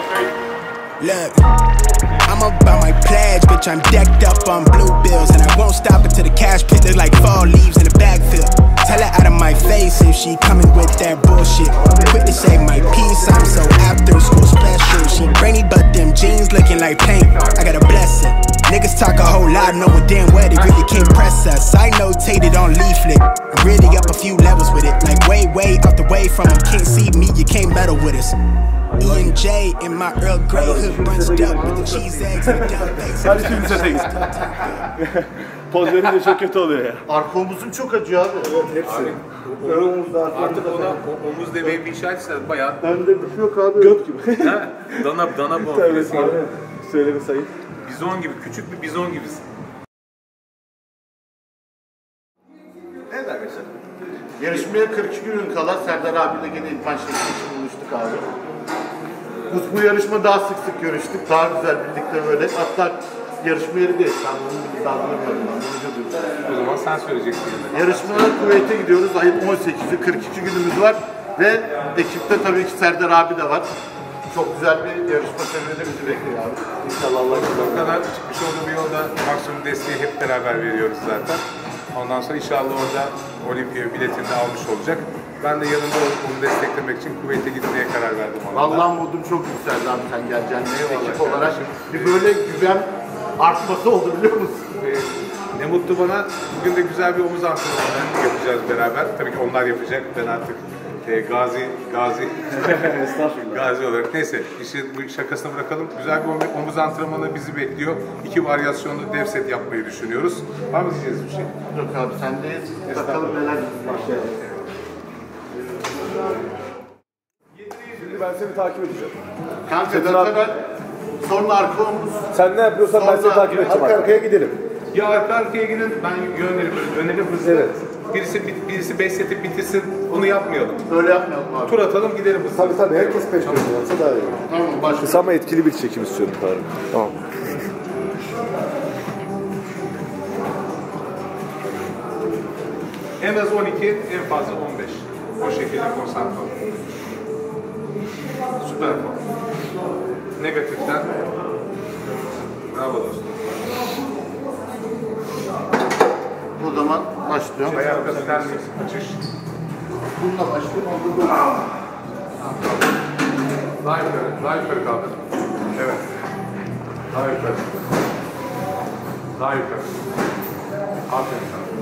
Look, I'm about my pledge, bitch. I'm decked up on blue bills, and I won't stop until the cash pit look like fall leaves in the backfield. Tell her out of my face if she coming with that bullshit. Quick to save my peace, I'm so after school special. She brainy, but them jeans looking like paint. I gotta bless her. Niggas talk a whole lot, knowing damn well they really can't press us. I notated on leaflet. I'm really up a few levels with it. Like way out the way from them. Can't see me, you can't meddle with us. E&J in my Earl Grey hood bunched up with the cheese eggs and the duck eggs. Hadi şimdi çatayız. Poz verince çok kötü oluyor ya. Arka omuzum çok acıyor abi. Evet hepsi. Ön omuzda arka artık ona omuz demeye bir işaret istedim bayağı. Önde bir şey yok abi. Göt gibi. Ha? Dana bu. Tabii abi. Söyle bir sayın. Bizon gibi, küçük bir bizon gibisin. Evet arkadaşlar. Yarışmaya 42 gün kala Serdar abiyle gene idman şekli için buluştuk abi. Bu yarışma daha sık görüştük. Daha güzel birlikte böyle. Hatta yarışma yeri değil. Ben bunu dalgalamıyorum. O zaman sen söyleyeceksin. Yarışmaya Kuveyt'e gidiyoruz. Ayın 18'i 42 günümüz var. Ve ekipte tabii ki Serdar abi de var. Çok güzel bir yarışma serüveni bizi bekliyor abi. İnşallah Allah O kadar çıkmış olduğu bir yolda maksimum desteği hep beraber veriyoruz zaten. Ondan sonra inşallah orada Olimpiya biletini de almış olacak. Ben de yanında onu desteklemek için Kuveyt'e gitmeye karar verdim. Vallahi modum çok yükseldi abi sen geleceğin ekip olarak. Bir böyle güven artması oldu biliyor musun? Ne mutlu bana. Bugün de güzel bir omuz antrenmanı yapacağız beraber. Tabii ki onlar yapacak. Ben artık gazi olarak. Neyse işi bu şakasını bırakalım. Güzel bir omuz antrenmanı bizi bekliyor. 2 varyasyonlu dev set yapmayı düşünüyoruz. Var mı diyeceğiz bir şey? Yok abi sendeyiz. Bakalım neler başlayalım. Şimdi ben seni takip edeceğim. Kanka zaten sonra arka omuz. Sen ne yapıyorsan ben seni takip edeceğim. Arka arkaya gidelim. Ya arkaya gidin, ben yönlerim hızlı. Evet. Birisi 5 seti bitirsin, onu yapmayalım. Öyle yapmayalım abi. Tur atalım gidelim hızlı. Tabii herkes peş peşe yapsa daha iyi. Tamam başlayalım. Kısa ama etkili bir çekim istiyorum Tarık. Tamam. En az 12, en fazla 15. O şekilde konsantre olun. Süper form. Negatiften. Bravo dostum. O zaman başlıyorum. Ayak arkası terlik, açış. Bununla başlıyorum. Daha yukarı kaldır. Evet. Daha yukarı. Daha yukarı. Aferin sana.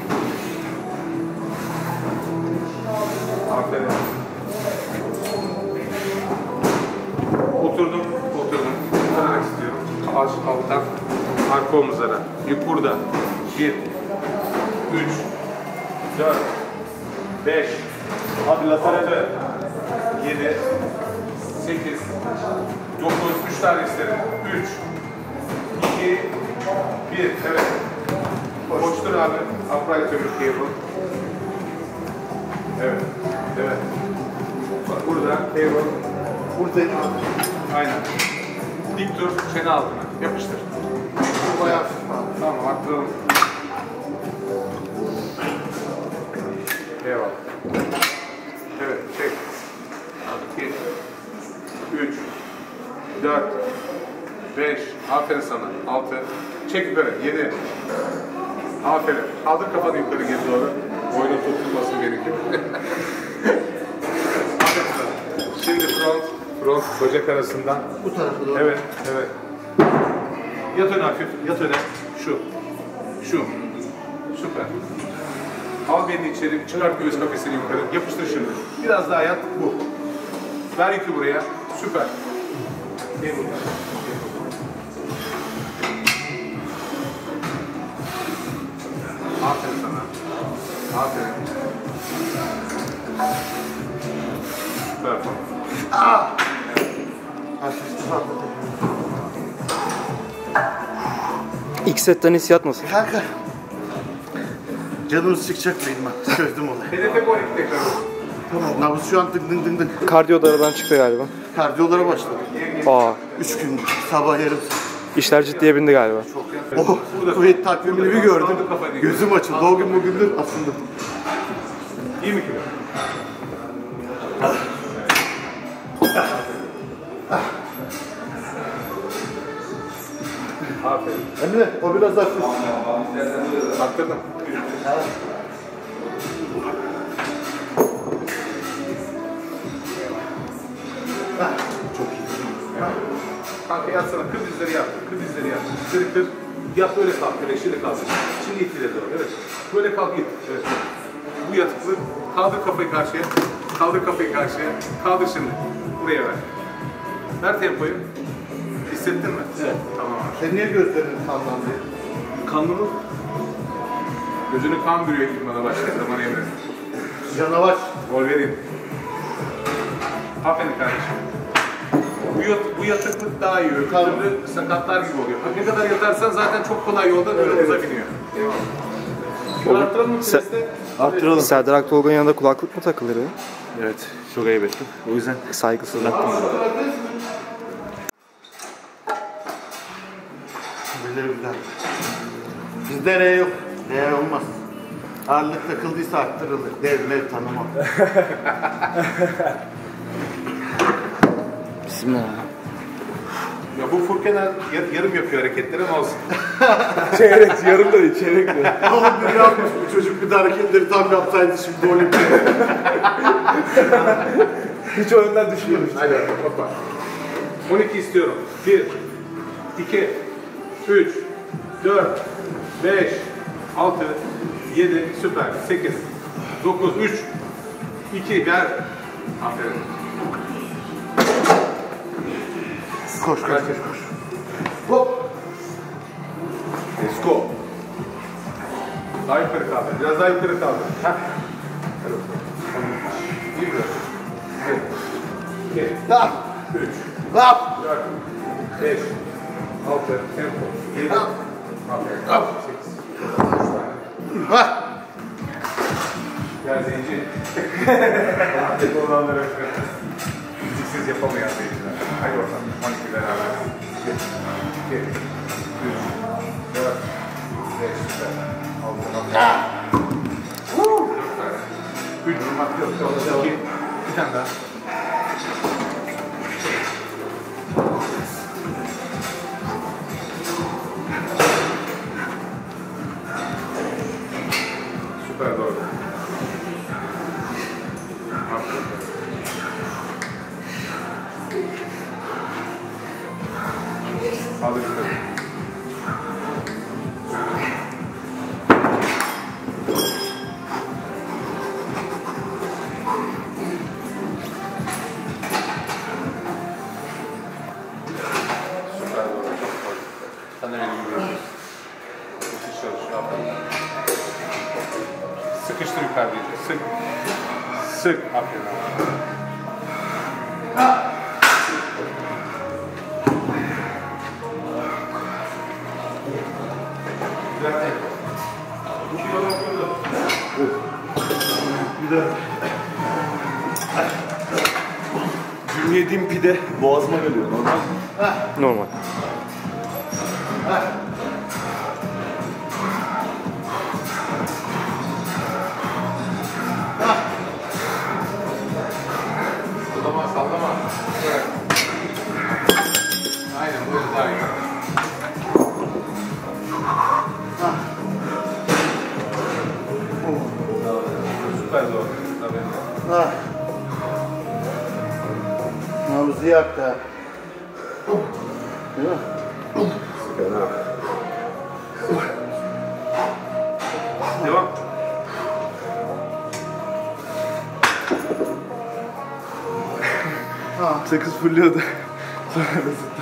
Aferin. Oturdum. Oturarak istiyorum. Aç alttan. Arka omuzlara. Yük burada. 1, 3, 4, 5, Abi lateral. 7, 8, 9, 3 tane isterim. 3, 2, 1. Evet. Koştur abi. Upright to your cable. Evet. Bak burada cable. Buradayım. Aynen. Dik dur. Çene altına. Yapıştır. Bayağı. Tamam. Arttıralım. Eyvallah. Evet. Çek. 2, 3, 4, 5. Aferin sana. 6. Çek yukarı. 7. Aferin. Kaldır kafanı yukarı geri doğru. Boynun tutulması gerekiyor. Aferin sana. Şimdi front bacak arasından. Bu tarafa doğru. Evet. Yat öne hafif. Yat öne. Şu. Süper. Al belini içeri. Çıkart göğüs kafesini yukarı. Yapıştır şimdi. Biraz daha yat. Bu. Ver yükü buraya. Süper. Gel burada. Aferin sana. Aferin. Süper. İlk setten hissiyat nasıl? Kanka. Canımız çıkacak benim bak. Çözdüm olayı. Hedefe gol tekrar. Tamam. Nabız şu an dık dık. Kardiyo da aradan çıktı galiba. Kardiyolara başladım. 3 gün sabah yarım saat. İşler ciddiye bindi galiba. Oh, Kuveyt takvimini bir gördüm. Gözüm açıldı. O gün bugündür asıldım. İyi mi kilo? Aferin. Emre o biraz hafif. Arttırdım. Çok iyi. Kanka yatsana, kır dizleri yat. Kır dizleri yat. Dizleri kır. Yat böyle kalk, güneşiyle kalk. Şimdi itiyle doğru, evet. Böyle kalk git. Evet. Bu yatıklı. Kaldır kafayı karşıya. Kaldır kafayı karşıya. Kaldır şimdi. Buraya ver. Ver tempoyu. Hissettin mi? Evet. Tamam abi. Sen niye gözlerin kanlandı? Kanlı mı? Gözünü kan görüyor bana başladı zaman Emre. Canavar. Wolverine. Aferin kardeşim. Bu yatıklık daha iyi. Öbür türlü sakatlar gibi oluyor. Ne kadar yatarsan zaten çok kolay yoldan önümüze biniyor. Eyvallah. Arttıralım mı preste? Arttıralım. Serdar Aktolga'nın yanında kulaklık mı takılır ya? Evet, çok ayıp ettim. O yüzden Saygısızlık. Bizleri güzel. Bizde R yok. R olmaz. Ağırlık takıldıysa arttırılır. Dev tanımam. Bismillah. Ya bu Furkan yarım yapıyor hareketleri ama olsun. çeyrek, yarım da değil, çeyrek de. Oğlum bir yapmış bu çocuk bir de hareketleri tam yapsaydı şimdi olimpiyat. Hiç oyundan düşmüyormuş. Hadi hoppa. 12 istiyorum. 1, 2, 3, 4, 5, 6, 7, süper. 8, 9, 3, 2, ver. Aferin. Koş koş koş. Hop. Let's go. Daha yukarı kaldır. Biraz daha yukarı kaldır. Heh. Hadi bakalım. İyi biraz. 1, 2, Yap. 3, Yap. 4, 5, 6, tempo, 7, aferin, 8, Hah. gel zenci. Olanlara fiziksiz yapamayan zenciler. Hadi bakalım, 12 beraber. 1, 2, 3, 4, 5, 6, 3, 2, bir tane daha. Süper doğru. Kaldır yukarı. Süper doğru. Çok doğru. Sen de benim gibi yapıyorsun. Müthiş çalışıyor. Aferin. Sıkıştır yukarı iyice. Sık. Sık. Aferin abi. Güzel tempo. Bu kilo okuyordu. Bir de dün yediğim pide boğazıma geliyor normal. Normal. Sallama, sallama. Evet. Aynen, böyle daha iyi. Süper zor. Tabii. Hah. Nabzı yaktı ha. Değil mi? Devam. Sakız fırlıyordu. Sonra da zıttı.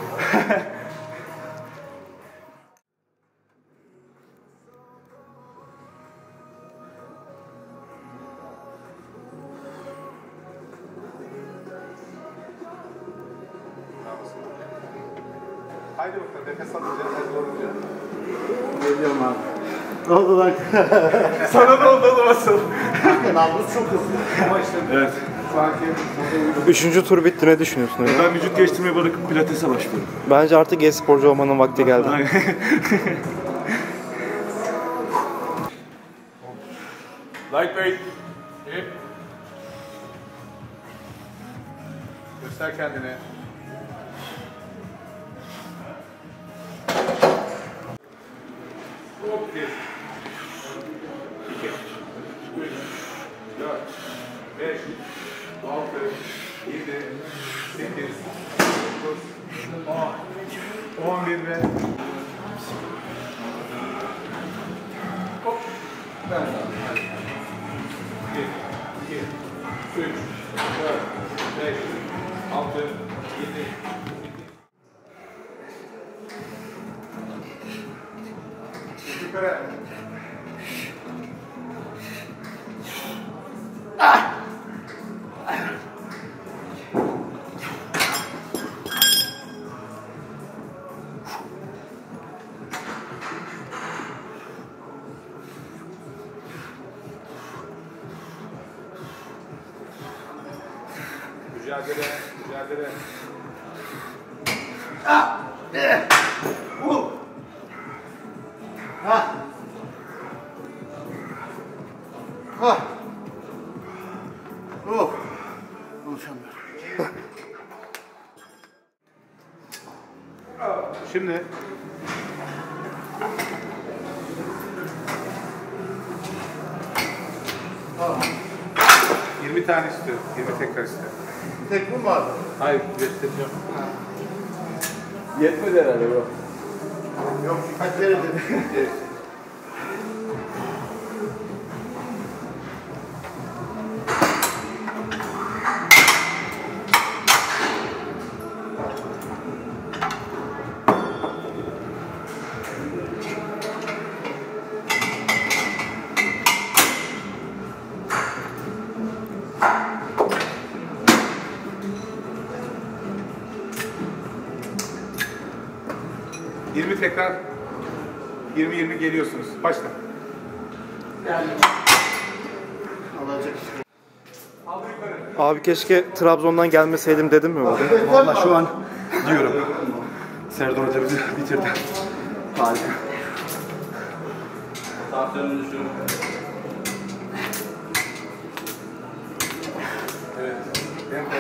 Haydi bakalım, nefes alacağız, hadi olacağız. Geliyorum abi. Ne oldu lan? Sana ne oldu oğlum asıl? Nabız çok hızlı. Ama işte Evet. Üçüncü tur bitti. Ne düşünüyorsun öyle? Ben vücut geliştirmeyi bırakıp pilatese başlıyorum. Bence artık e-sporcu olmanın vakti geldi. Lightweight. İyi. Göster kendini. Hop 1, 2, 3, 4, 5, 6, 7, 8, 9, 10, 11 ve hop. Ben de. 1, 2, 3, 4, 5, 6, 7, yukarı. Mücadele, mücadele. Şimdi ...20 tane istiyorum. 20 tekrar istiyorum. Tek mi vardı? Hayır, göstereceğim. Yetmedi herhalde bu. Yok, kaç kere dedim. 20 tekrar 20 geliyorsunuz. Başla. Alacak. Aldır yukarı. Abi keşke Trabzon'dan gelmeseydim dedim mi orada? Valla şu an diyorum. Serdar Hoca bizi bitirdi. Harika. Tansiyonunu düşürün. Evet. Tempo.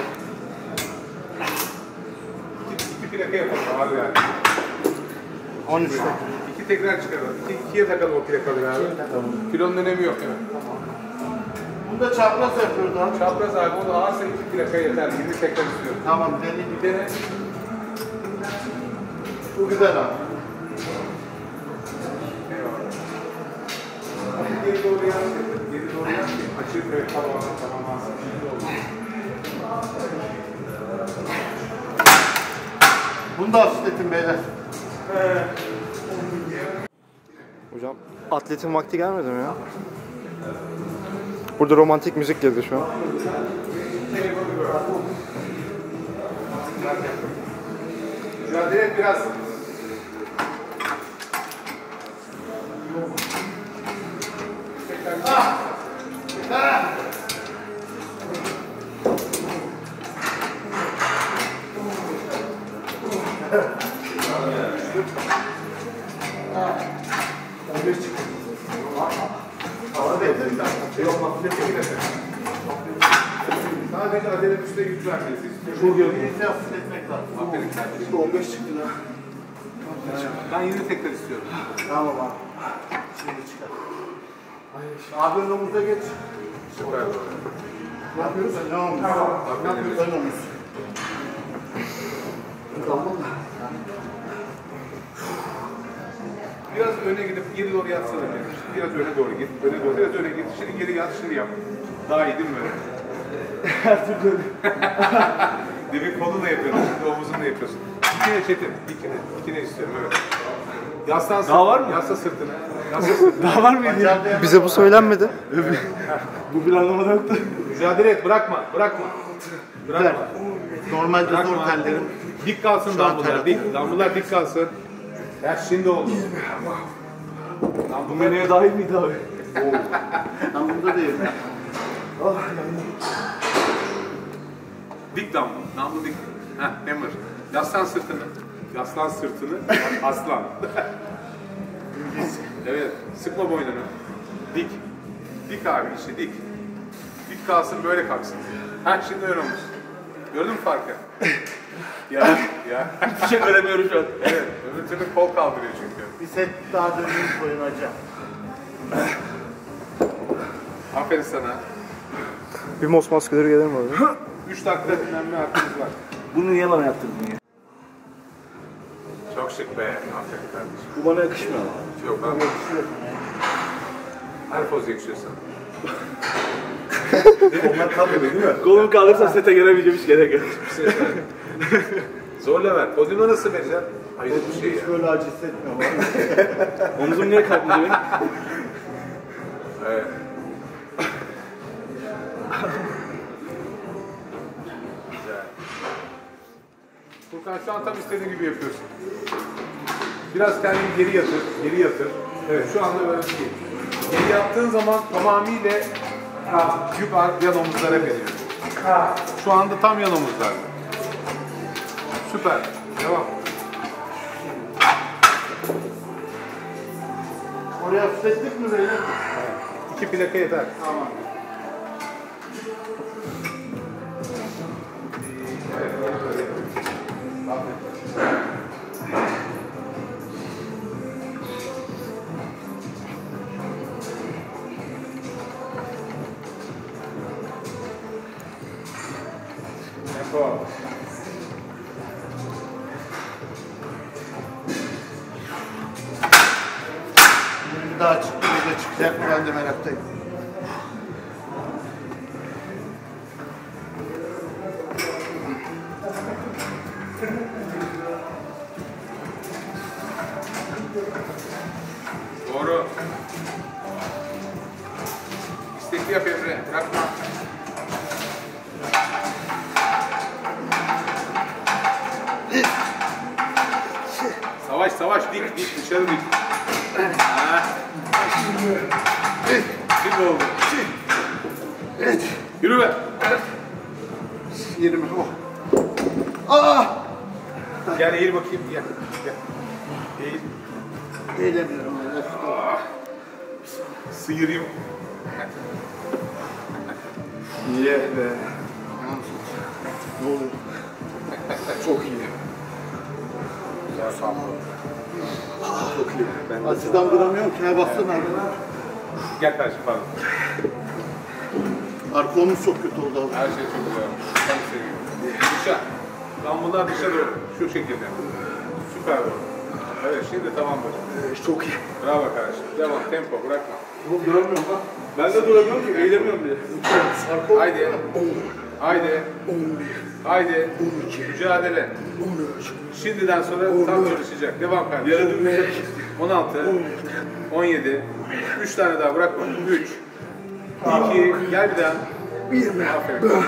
İki plaka yapalım abi yani. 13 dakika. İki tekrar çıkaralım. İkiye takalım o plakaları abi. Kilonun önemi yok yani. Bunda çapraz yapıyordu abi. Çapraz abi onu ağırsa iki plaka yeter. 20 tekrar istiyorum. Tamam, deneyim. Bir dene. Bu güzel abi. Eyvallah. Geri doğru yaz. Geri doğru yaz. Açık evet tamam. Tamam aslında. Şimdi oldu. Bunu da hafifletin beyler. Hocam atletin vakti gelmedi mi ya? Burada romantik müzik geldi şu an. Mücadele et biraz. Sadece adele üstte güç vermesi istiyorum. Çok iyi. Hafifletmek lazım. Aferin kardeşim. 15 çıktı da. Ben 20 tekrar istiyorum. Tamam abi. Şimdi çıkar. Abinin omuza geç. Süper. Ne yapıyoruz? Ne omuz? Ne yapıyoruz? Ön omuz. Tamam mı? Biraz öne gidip geri doğru yatsana. Biraz öne doğru git. Öne doğru. Biraz öne git. Şimdi geri yat. Şimdi yap. Daha iyi değil mi? Her türlü öyle. Demin kolunla yapıyordun. Şimdi omuzunla yapıyorsun. İkine Çetin. İkine istiyorum. Evet. Yaslan sırtını. Daha var mı? Yasla sırtını. Yasla sırtını. Daha var mıydı ya? Bize bu söylenmedi. Bu bir anlamada yoktu. Mücadele et. Bırakma. Bırakma. Bırakma. Normalde zor Bırakma. tellerim. Dik kalsın Şu an dambular. tarafı. Dik. Dambular dik kalsın. Ya şimdi oldu. Bu menüye dahil miydi abi? Ben bunda değilim. Dik dambu. Dambu dik. Heh, hammer. Yaslan sırtını. Yaslan sırtını. Aslan. Evet. Sıkma boynunu. Dik. Dik abi işte dik. Dik kalsın böyle kalksın. Heh şimdi ön omuz. Gördün mü farkı? ya. Hiçbir şey göremiyorum şu an. Evet, öbür türlü kol kaldırıyor çünkü. Bir set daha döneyim koyunacağım. Aferin sana. Bir mos maskeleri gelir mi abi? 3 dakika dinlenme hakkımız var. Bunu niye bana yaptırdın ya? Çok şık be. Aferin kardeşim. Bu bana yakışmıyor ama. Yok ben her poz yakışıyor sana. Onlar kalmıyor değil mi? Kolumu kaldırsa sete gelemeyeceğim hiç gerek yok. Zorla ver. Pozunu nasıl vereceksin? Hayır bir şey ya. Hiç böyle acı hissetmiyorum. Omzum niye kalkmadı benim? Evet. Güzel. Furkan şu an tam istediğin gibi yapıyorsun. Biraz kendini geri yatır, geri yatır. Evet, şu anda böyle değil. Geri yattığın zaman tamamıyla yük yan omuzlara veriyor. Şu anda tam yan omuzlarda. Süper. Devam. Oraya hafiflettik mi beyler? 2 plaka yeter. Tamam. Tempo. Bir daha çıktı, bir de çıkacak mı ben de meraktayım. Doğru. İstekli yap Emre. Bırakma. Savaş savaş dik dik dışarı dik. Ha. Şimdi oldu. Yürü be. 20. Oh. Ah! Gel eğil bakayım gel. Gel. Eğil. Eğilemiyorum. Sıyırayım. Niye be? Ne oluyor? Çok iyi. Güzel sağ Çok iyi. Ben de Acıdan duramıyorum ki. Ha baksana abi. Gel kardeşim pardon. Arka omuz çok kötü oldu abi. Her şey çok güzel. Tam seviyorum. Dışa. Lan bunlar dışa doğru. Şu şekilde. Süper doğru. Evet şimdi tamamdır. çok iyi. Bravo kardeşim. Devam tempo bırakma. Oğlum duramıyorum bak. Ben de duramıyorum ki. Eğilemiyorum bile. Arka omuz. Haydi. Haydi. 11, Haydi. 12, Mücadele. 13, Şimdiden sonra tam çalışacak. Devam kardeşim. yere dönmeyecek. 16, 17, 3 tane daha bırakma. 3, 2, gel bir daha. 20. Aferin kardeşim.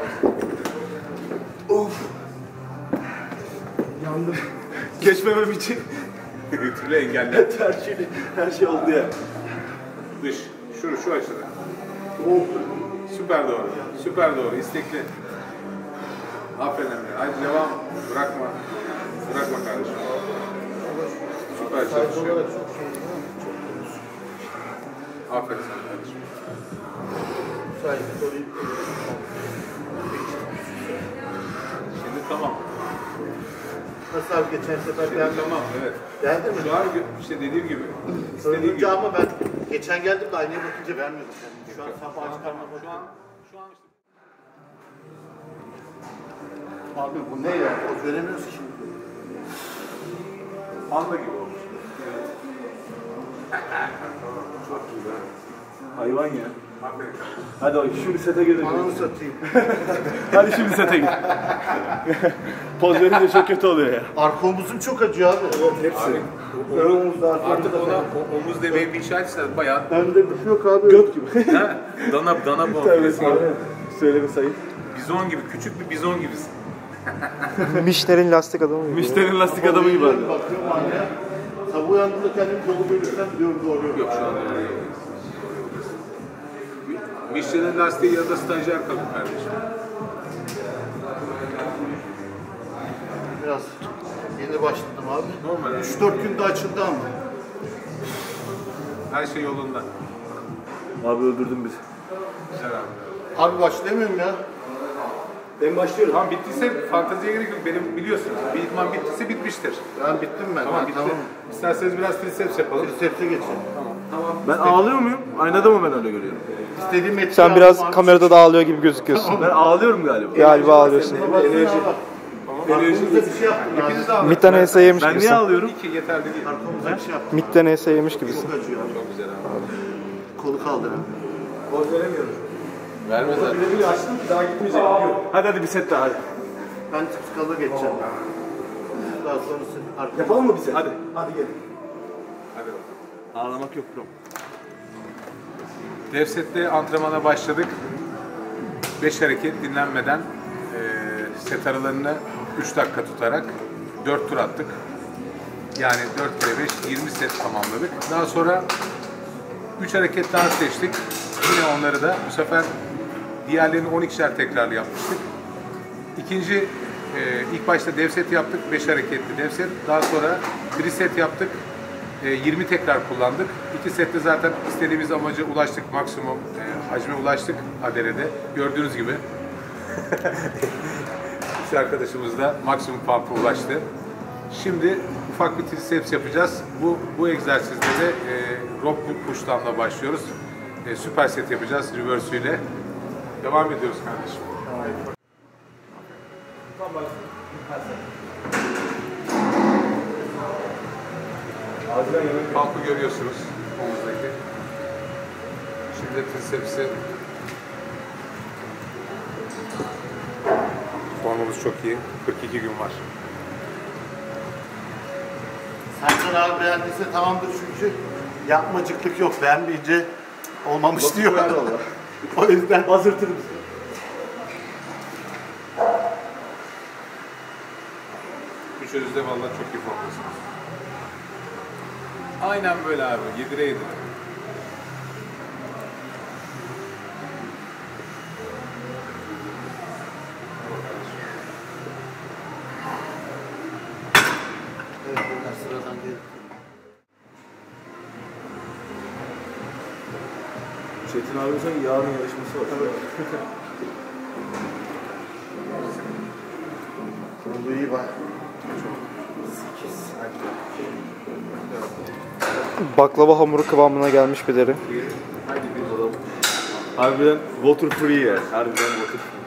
Bravo. Of. Yandım. Geçmemem için Türlü engeller. her şey oldu ya. Dış. Şu açıda. Of. Süper doğru. Süper doğru. İstekli. Aferin Emre. Haydi devam. Bırakma. Bırakma kardeşim. Süper çalışıyor. Aferin sana kardeşim. Şimdi tamam. Nasıl abi geçen sefer Şimdi geldim. tamam. Evet. Geldi mi? Şu an işte dediğim gibi. İstediğim gibi. Önce ama ben geçen geldim de aynaya bakınca vermiyordum kendimi. Şu an sabah aç karnına Şu bakıyorum. an işte Abi bu ne ya? Poz veremiyoruz ki şimdi. panda gibi olmuş. Çok güzel. Hayvan ya. Aferin kardeşim. Hadi bak şimdi sete gidelim. Ananı satayım. Hadi şimdi sete git. Poz verince çok kötü oluyor ya. Arka omuzum çok acıyor abi. Evet hepsi. Abi, Ön omuzda arka artık omuzda. ona omuz demeye bir işaret istedim. Bayağı Bende bir şey yok abi. Göt gibi. ha, dana bu. Söyle bir sayı. Bizon gibi, küçük bir bizon gibisin. Mişler'in lastik adamı gibi. Müşterinin lastik adamı gibi abi. Bakıyorum anneye. Sabah uyandığımda kendimi dolu görürsem diyorum doğru. Yok şu anda öyle yok. Michelin lastiği yanında stajyer kalın kardeşim. Biraz yeni başladım abi. Normal. 3-4 günde açıldı ama. Her şey yolunda. Abi öldürdün bizi. Güzel abi. Abi başlayamıyorum ya. Ben başlıyorum. Tamam bittiyse fanteziye gerek yok. Benim biliyorsunuz. Bir idman bittiyse bitmiştir. Ben bittim ben. Tamam bitti. İsterseniz biraz triceps yapalım. Triceps'e geçelim. Ben ağlıyor muyum? Aynada mı ben öyle görüyorum? İstediğim etki Sen biraz kamerada da ağlıyor gibi gözüküyorsun. Ben ağlıyorum galiba. Galiba ağlıyorsun. Enerji. Aklımıza bir şey yaptın abi. Hepiniz de ağlayın. Midden ense yemiş Ben niye gibisin. ağlıyorum? İki yeterli değil. Arkamıza bir şey yaptın. Midden ense yemiş gibisin. Çok acıyor abi. Çok güzel abi. Kolu kaldırın. Boz veremiyorum. Verme zaten. Bir açtım daha gitmeyecek. Hadi bir set daha hadi. Ben tıkalı geçeceğim. Daha sonrası arkamıza. Yapalım mı bir set? Hadi. Hadi gelin. Hadi bakalım. Ağlamak yok bro. Dev sette antrenmana başladık. 5 hareket dinlenmeden set aralarını 3 dakika tutarak 4 tur attık. Yani 4 kere 5, 20 set tamamladık. Daha sonra 3 hareket daha seçtik. Yine onları da bu sefer diğerlerini 12'şer tekrarlı yapmıştık. İlk başta dev set yaptık. 5 hareketli dev set. Daha sonra triset yaptık. 20 tekrar kullandık. 2 sette zaten istediğimiz amaca ulaştık. Maksimum hacme ulaştık Adere'de. Gördüğünüz gibi. Üç arkadaşımız da maksimum pump'a ulaştı. Şimdi ufak bir triceps yapacağız. Bu egzersizde de rope push'tanla başlıyoruz. Süper set yapacağız reverse ile. Devam ediyoruz kardeşim. Pump'ı görüyorsunuz omuzdaki. Şimdi triceps'i formumuz çok iyi. 42 gün var. Serdar abi beğendiyse tamamdır çünkü yapmacıklık yok. Beğenmeyince olmamış diyor. O yüzden Hazırtırım. Üçünüz de vallahi çok iyi formdasınız. Aynen böyle abi. Yedire yedire. evet, bunlar sıradan değil. Çetin abi sen yarın yarışması var. Bu iyi bak. Baklava hamuru kıvamına gelmiş bir deri. Harbiden water free ya. Harbiden water free.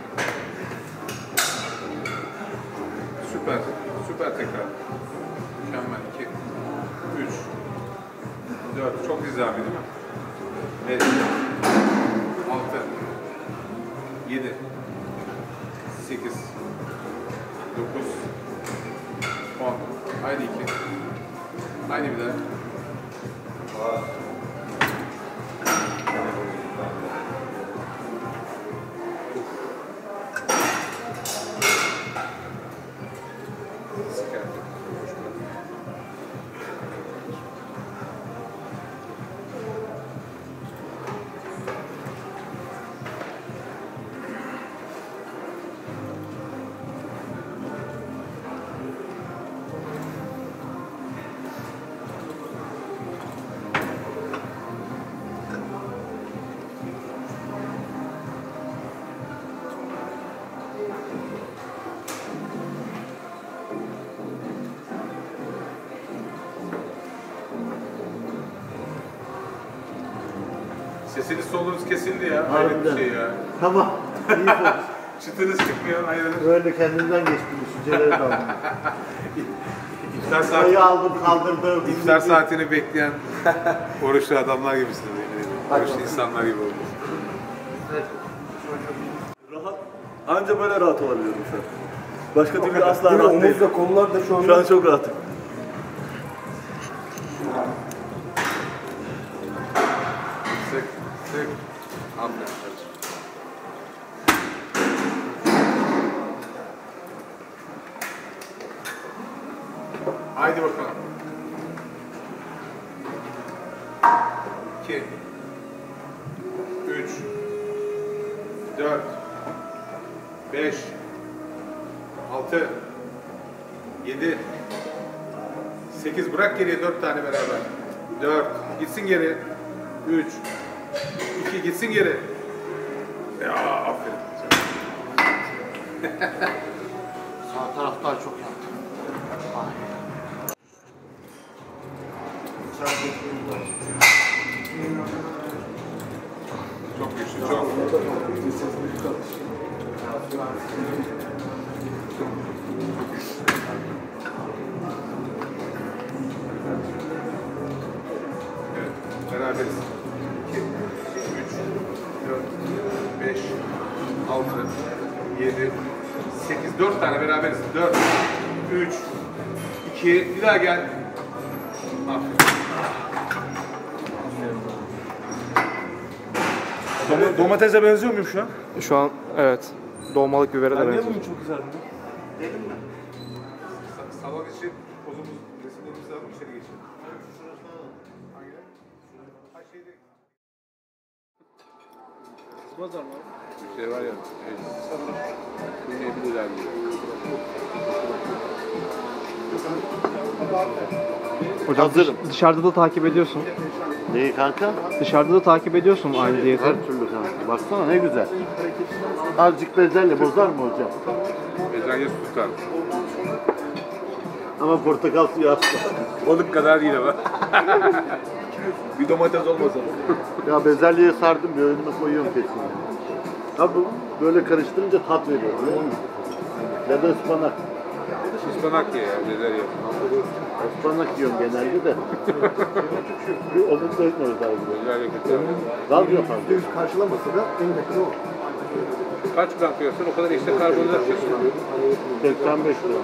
Süper. Süper tekrar. Mükemmel. 2, 3, 4. Çok nizami değil mi? 5, 6, 7, 8, 9, 10. Haydi 2. Haydi bir daha. Sesiniz solunuz kesildi ya. Hayret bir şey ya. Tamam. İyi fokus. Çıtınız çıkmıyor. Hayırdır? Böyle kendimden geçtim. Düşünceleri kaldım. İftar saati, Sayı aldım kaldırdım. iftar saatini bekleyen oruçlu adamlar gibisiniz. Oruçlu insanlar gibi oldu. Rahat. Anca böyle rahat olabiliyorum şu an. Başka türlü asla rahat değilim. Omuzda kollar da şu anda Şu an çok rahatım. Sık, sık. Aferin kardeşim. Haydi bakalım. 2, 3, 4, 5, 6, 7, 8. Bırak geriye 4 tane beraber. 4. Gitsin geri. 3, 2. Gitsin geri. Ya aferin. Sağ taraf daha çok yaptı. Ay. Çok güçlü, çok. Evet, beraberiz. 2, 3, 4, 5, 6, 7, 8, 4 tane beraberiz. 4, 3, 2, bir daha gel. Aferin. Domatese benziyor muyum şu an? Şu an evet. Dolmalık bibere de Ben niye benziyor. bunu çok güzel mi? Salon için pozumuz, resimlerimizi alıp içeri geçelim. Pazar mı? Şey var ya, kıymayabilirler diye. Hocam Hazırım. dışarıda da takip ediyorsun. Neyi kanka? Dışarıda da takip ediyorsun aynı diyeti. Her türlü kanka. Baksana ne güzel. Azıcık bezelye bozar mı hocam? Bezelye su tutar. Ama portakal suyu asla. Balık kadar değil ama. Bir domates olmasa. Ya bezelyeye sardım bir önüme koyuyorum kesin. Abi böyle karıştırınca tat veriyor. Biliyor musun? Ya da ıspanak. Ispanak ye ya, bezelye. Ispanak yiyorum genelde de. Bir omuz da etmiyoruz abi. Bezelye kötü. Gaz yok abi. Karşılamasa da en yakın o. Kaç gram koyuyorsun o kadar işte karbonhidrat yiyorsun. 85 lira.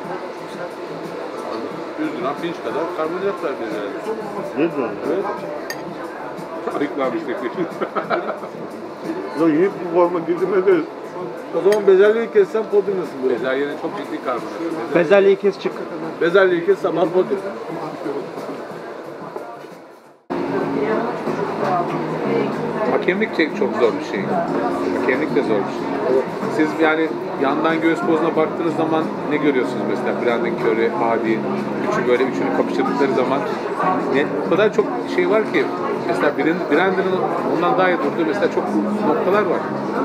100 gram pirinç kadar karbonhidrat var bezelye. Ne diyorsun? Evet. Ayıklanmış teknik. Ya yiyip bu forma girdim ederiz. O zaman bezelyeyi kessen podyum nasıl böyle? Bezelyenin çok ciddi karbonhidrat. Bezelyeyi kes çık. Bezelyeyi kes sabah podyum. Hakemlik çok zor bir şey. Hakemlik de zor bir şey. Siz yani yandan göğüs pozuna baktığınız zaman ne görüyorsunuz mesela? Brandon Curry, Hadi, üçünü kapıştırdıkları zaman o kadar çok şey var ki mesela Brandon'ın ondan daha iyi durduğu mesela çok noktalar var.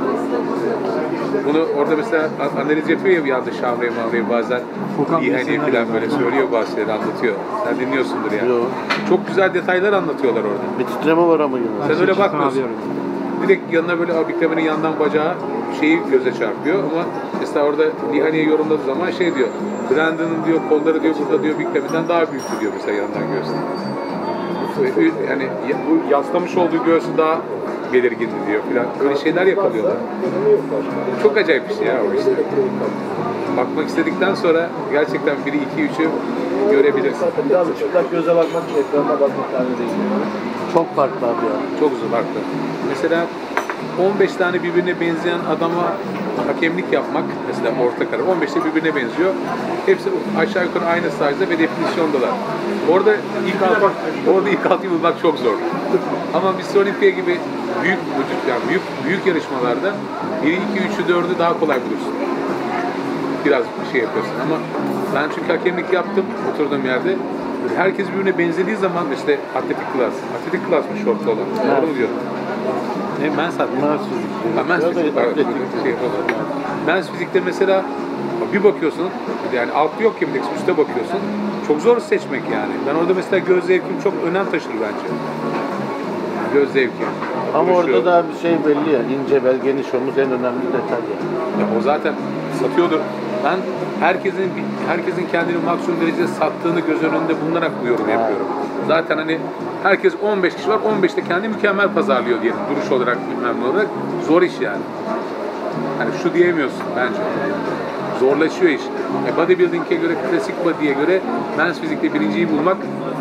Bunu orada mesela analiz yapıyor ya bir anda Şavre'yi bazen İHA'yı falan böyle söylüyor bazı şeyleri anlatıyor. Sen dinliyorsundur yani. Yok. Çok güzel detaylar anlatıyorlar orada. Bir titreme var ama yine. Sen öyle bakmıyorsun. Direkt yanına böyle abiklemenin yandan bacağı şeyi göze çarpıyor ama mesela orada Lihani'ye yorumladığı zaman şey diyor. Brandon'ın diyor kolları diyor burada diyor biklemeden daha büyüktü diyor mesela yandan göğsü. Yani bu yaslamış olduğu göğsü daha belirgindi diyor filan. Öyle şeyler yakalıyorlar. Çok acayip bir şey ya o işte. Bakmak istedikten sonra gerçekten 1'i 2'yi 3'ü görebilirsin. Biraz çıplak göze bakmak, ekranına bakmak aynı değil. Çok farklı abi ya. Çok uzun farklı. Mesela 15 tane birbirine benzeyen adama hakemlik yapmak, mesela orta karar, 15 de birbirine benziyor. Hepsi aşağı yukarı aynı size'da ve definisyondalar. Orada ilk altıyı bulmak çok zor. Ama Mr. Olympia gibi büyük vücut, yani büyük yarışmalarda 1'i, 2'yi, 3'ü, 4'ü daha kolay bulursun. Biraz bir şey yapıyorsun ama ben çünkü hakemlik yaptım oturduğum yerde. Herkes birbirine benzediği zaman işte atletik klas mı şortlu olan? Doğru mu diyorum? Ne? Men's atletik. Men's fizik. Men's fizikte mesela bir bakıyorsun, yani altı yok ki bir üste bakıyorsun. Çok zor seçmek yani. Ben orada mesela göz zevkim çok önem taşır bence. Göz zevki. Ama orada da bir şey belli ya. İnce bel, geniş omuz en önemli detay yani. Ya o zaten satıyordur. Ben herkesin kendini maksimum derecede sattığını göz önünde bulunarak bu yorum yapıyorum. Zaten hani herkes 15 kişi var, 15'te kendi mükemmel pazarlıyor diyelim. Duruş olarak bilmem ne olarak. Zor iş yani. Hani şu diyemiyorsun bence. Zorlaşıyor iş. Bodybuilding'e göre, klasik body'ye göre men's fizikte birinciyi bulmak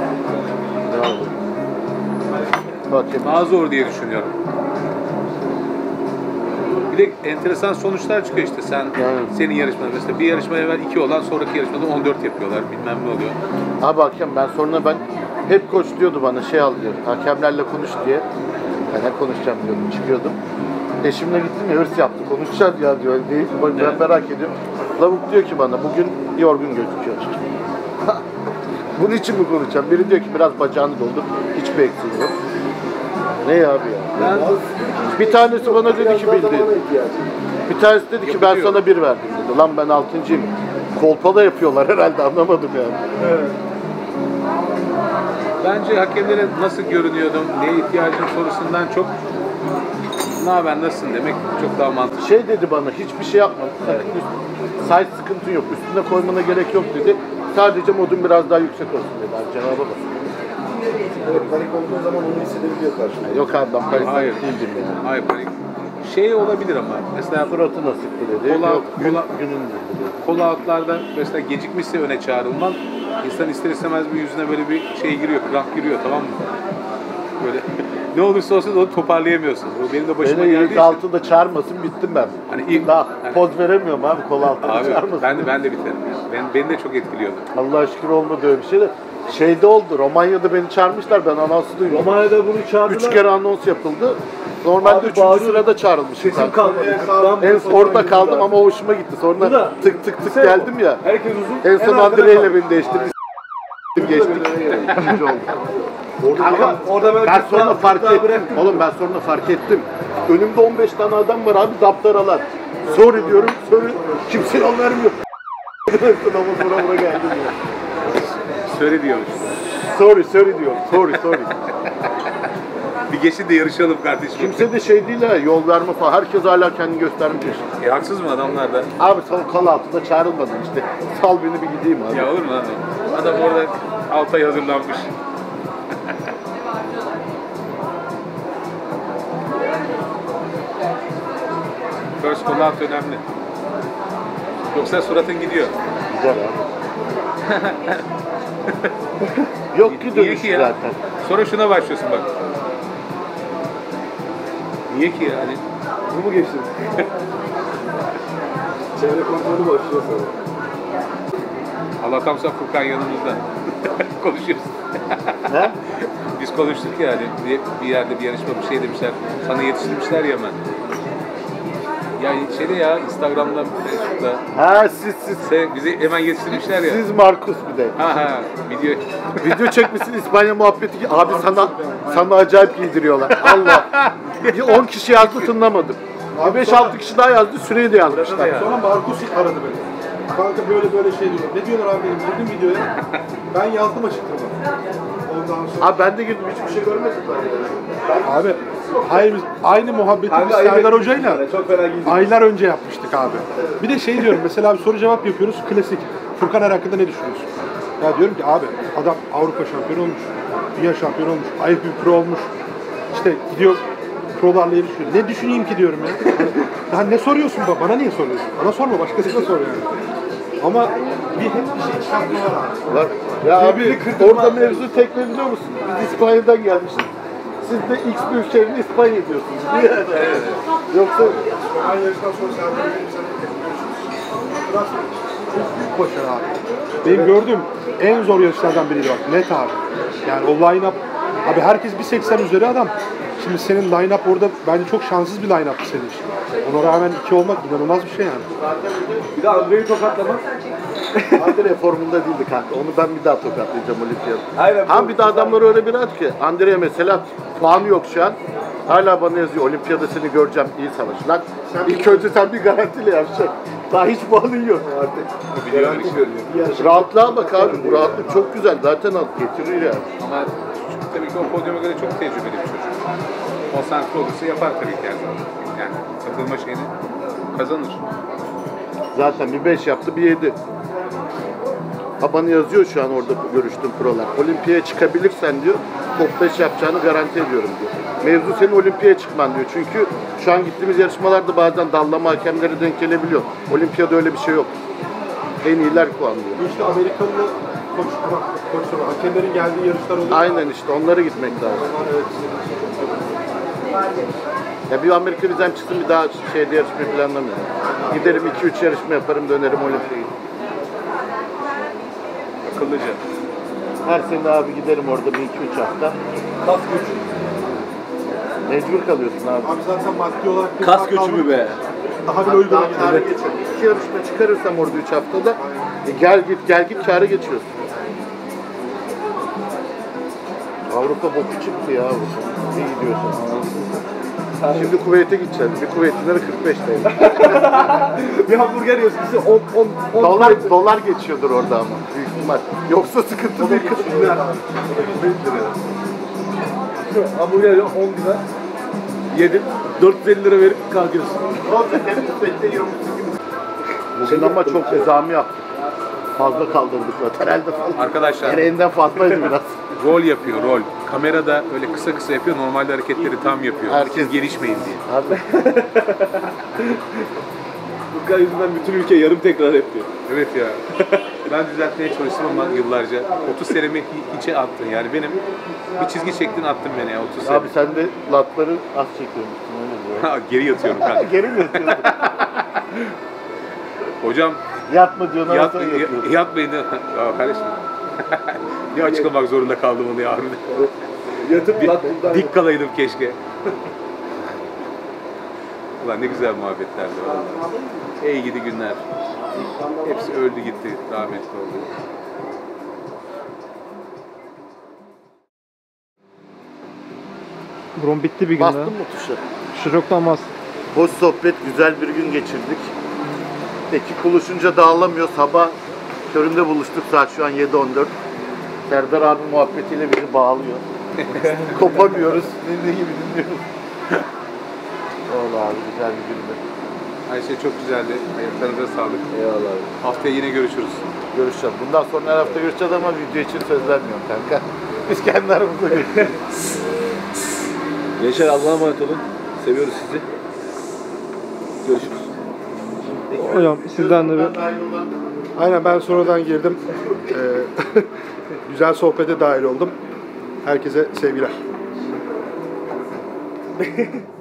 daha zor diye düşünüyorum. Bir de enteresan sonuçlar çıkıyor işte senin yarışmada. Mesela bir yarışma evvel 2 olan sonraki yarışmada 14 yapıyorlar. Bilmem ne oluyor. Abi hakem ben hep koç diyordu bana şey al diyor. Hakemlerle konuş diye. Ben ne konuşacağım diyordum. Çıkıyordum. Eşimle gittim ya hırs yaptı. Konuşacağız ya diyor. Deyip ben merak ediyorum. Lavuk diyor ki bana bugün yorgun gözüküyor. Bunun için mi konuşacağım? Biri diyor ki biraz bacağını doldur. Hiçbir eksiği yok. Ne ya abi ya? Bir tanesi bana dedi ki bildi. Bir tanesi dedi ki ben sana 1 verdim dedi. Lan ben 6.'yim. Kolpada yapıyorlar herhalde, anlamadım yani. Evet. Bence hakemlere nasıl görünüyordum, neye ihtiyacım sorusundan çok ne haber, nasılsın demek çok daha mantıklı. Şey dedi bana, hiçbir şey yapma. Size sıkıntın yok, üstüne koymana gerek yok dedi. Sadece modun biraz daha yüksek olsun dedi. Abi, cevaba bak. Evet, panik olduğu zaman onu hissedebiliyor karşında. Yok abi, ben panik Hayır. değildim yani. Hayır, panik. Şey olabilir ama mesela Suratına sıktı dedi. Kola- Yok, kola- günün dedi. call out'larda mesela gecikmişse öne çağrılman, insan ister istemez bir yüzüne böyle bir şey giriyor, kramp giriyor, tamam mı? Böyle ne olursa olsun onu toparlayamıyorsun. O benim de başıma Beni geldiği ilk için. altıda çağırmasın, bittim ben. Hani ilk- Daha hani- poz veremiyorum abi, kol altında Abi çağırmasın. ben de biterim. Yani. Beni de çok etkiliyordu. Allah'a şükür olmadı öyle bir şey de. Şeyde oldu, Romanya'da beni çağırmışlar, ben anonsu duydum. Romanya'da bunu çağırdılar. 3 kere anons yapıldı. Normalde Abi 3. bağırıyor. sırada çağrılmışım. Sesim kalmadı. En orada kaldım ama hoşuma gitti. Sonra da- tık tık tık Şey geldim ya. Herkes uzun. En son arkada Andre kaldı. ile beni değiştirdi. Geçtik. İkinci oldu. Kanka, Orada ben sonra kırklar- fark kırklar ettim. bıraktım. Oğlum ben sonra fark ettim. Önümde 15 tane adam var abi, zaptaralar. Sorry diyorum, sorry. Kimse yol vermiyor. Ama bura geldim ya. Söyle diyormuş. Sorry diyor. Sorry. Bir geçin de yarışalım kardeşim. Kimse de şey değil ha, yol verme falan. Herkes hala kendini göstermiş. Haksız mı adamlar da? Abi sen kal altında çağrılmadın işte. Sal beni bir gideyim abi. Ya olur mu lan? Adam orada 6 ay hazırlanmış. First call out önemli. Yoksa suratın gidiyor. Güzel abi. Yok ki Niye dönüş ki ya? zaten. Sonra şuna başlıyorsun bak. Niye ki yani? Bu mu geçti? Çevre kontrolü başlıyor sonra. Allah'tan sonra Furkan yanımızda. Konuşuyoruz. He? Biz konuştuk ya hani bir yerde bir yarışma bir şey demişler. Sana yetiştirmişler ya hemen. Ya şeyde ya Instagram'da, Facebook'ta Ha siz bizi hemen yetiştirmişler ya. siz Markus bir de. Ha video. Video çekmişsin İspanya muhabbeti. Abi sana acayip giydiriyorlar. Allah. 10 kişi yazdı, tınlamadım. 5-6 kişi daha yazdı, süreyi de yazmışlar. Sonra Markus aradı beni. Kanka böyle şey diyor. Ne diyorlar abi benim? Girdim videoya. Ben yazdım açıklama. Ondan sonra... Abi ben de girdim, hiçbir şey görmedim ben. Abi hayır biz aynı muhabbeti biz Serdar Hoca'yla aylar önce yapmıştık abi. Bir de şey diyorum mesela bir soru cevap yapıyoruz klasik. Furkan Er hakkında ne düşünüyorsun? Ya diyorum ki abi adam Avrupa şampiyonu olmuş, dünya şampiyonu olmuş, IFBB Pro olmuş. İşte gidiyor prolarla yarışıyor. Ne düşüneyim ki diyorum ya. Daha ne soruyorsun bana niye soruyorsun? Bana sorma başkasına sor yani. Ama hep bir şey çıkartma var abi. Var. Ya abi Birbirini kırdırma. orada mevzu tek ne biliyor musun? Biz İspanya'dan gelmişiz. Siz de X büyük şehrini İspanya diyorsunuz. Niye? Yoksa Aynı yarıştan sonra Serdar Hoca'yla çok büyük başarı abi. Benim gördüğüm en zor yarışlardan biriydi bak. Net abi. Yani o line-up, abi herkes 1.80 üzeri adam. Şimdi senin line-up orada bence çok şanssız bir line-up'tı senin için. Ona rağmen 2 olmak inanılmaz bir şey yani. Bir de Andre'yi tokatlamak. Andre formunda değildi kanka. Onu ben bir daha tokatlayacağım olimpiyada. Aynen. Hem bir de adamlar öyle bir at ki. Andre'ye mesela puanı yok şu an. Hala bana yazıyor, olimpiyada seni göreceğim, iyi savaş. Lan ilk önce sen bir garantiyle yapacaksın. Daha hiç puanın yok artık. Rahatlığa bak abi, bu rahatlık çok güzel. Zaten al, getirir ya. Ama tabii ki o podyuma göre çok tecrübeli bir çocuk. Konsantre olursa yapar tabii ki her zaman. Yani katılma şeyini kazanır. Zaten bir 5 yaptı, bir 7. Bana yazıyor şu an orada görüştüğüm prolar. Olimpiyaya çıkabilirsen diyor, top 5 yapacağını garanti ediyorum diyor. Mevzu senin olimpiyaya çıkman diyor. Çünkü şu an gittiğimiz yarışmalarda bazen dallama hakemleri denk gelebiliyor. Olimpiyada öyle bir şey yok. En iyiler puanlıyor. Bu işte Amerikalı koç, hakemlerin geldiği yarışlar oluyor. Aynen işte, onlara gitmek lazım. Evet. Ya bir Amerika vizem çıksın, bir daha şeyde yarışmayı planlamıyorum. Giderim 2-3 yarışma yaparım, dönerim olimpiyaya. Akıllıca. Her sene abi giderim orada bir 2-3 hafta. Kas gücü. Mecbur kalıyorsun abi. Abi zaten maddi olarak... Kas gücü mü be? Daha bir uyguna Daha kâra geçiyorum. 2 yarışma çıkarırsam orada 3 haftada gel git kâra geçiyorsun. Avrupa boku çıktı ya Avrupa. İyi gidiyorsun. Şimdi Kuveyt'e gideceğiz. Bir Kuveytlilere 45 TL. Bir hamburger yiyorsun size 10 Dolar geçiyordur orada ama. Büyük ihtimal. Yoksa sıkıntı değil. hamburger 10 lira. Yedim. 450 lira verip kalkıyorsun. Ne olacak? Hep Kuveyt'te yiyormuşsun gibi. Bugün ama çok ezami yaptık. Fazla kaldırdık lateralde falan. Arkadaşlar Gereğinden fazlaydı biraz. rol yapıyor, rol. Kamerada öyle kısa kısa yapıyor, normalde hareketleri tam yapıyor. Herkes- gelişmeyin diye. Abi. Furkan yüzünden bütün ülke yarım tekrar yapıyor. Evet ya. Ben düzeltmeye çalıştım ama yıllarca. 30 senemi hiçe attın. Yani benim bir çizgi çektin attın beni ya 30 sene. Abi sen de latları az çekiyormuşsun öyle diyor. Geri yatıyorum kanka. Geri mi yatıyorsun? Hocam Yatma diyorsun ama sonra yatıyorsun. yatmayın. Ya kardeşim. Bir açıklamak zorunda kaldım onu ya. Yatıp Dik kalaydım keşke. Ulan ne güzel muhabbetlerdi valla. İyi gidi günler. Hepsi öldü gitti. Rahmetli oldu. Brom bitti bir gün Bastın daha. mı tuşa? Şu çoktan bastım. Hoş sohbet, güzel bir gün geçirdik. Ekip buluşunca dağılamıyor. Sabah köründe buluştuk. Saat şu an 7:14. Serdar abi muhabbetiyle bizi bağlıyor. Kopamıyoruz. Ne gibi dinliyoruz. Vallahi abi güzel bir gündü. Her şey çok güzeldi. Ayaklarınıza sağlık. Eyvallah abi. Haftaya yine görüşürüz. Görüşeceğiz. Bundan sonra her hafta görüşeceğiz ama video için söz vermiyorum kanka. Biz kendi aramızda görüşürüz. Gençler Allah'a emanet olun. Seviyoruz sizi. Görüşürüz. Hocam sizden de bir... Aynen ben sonradan girdim. Güzel sohbete dahil oldum. Herkese sevgiler.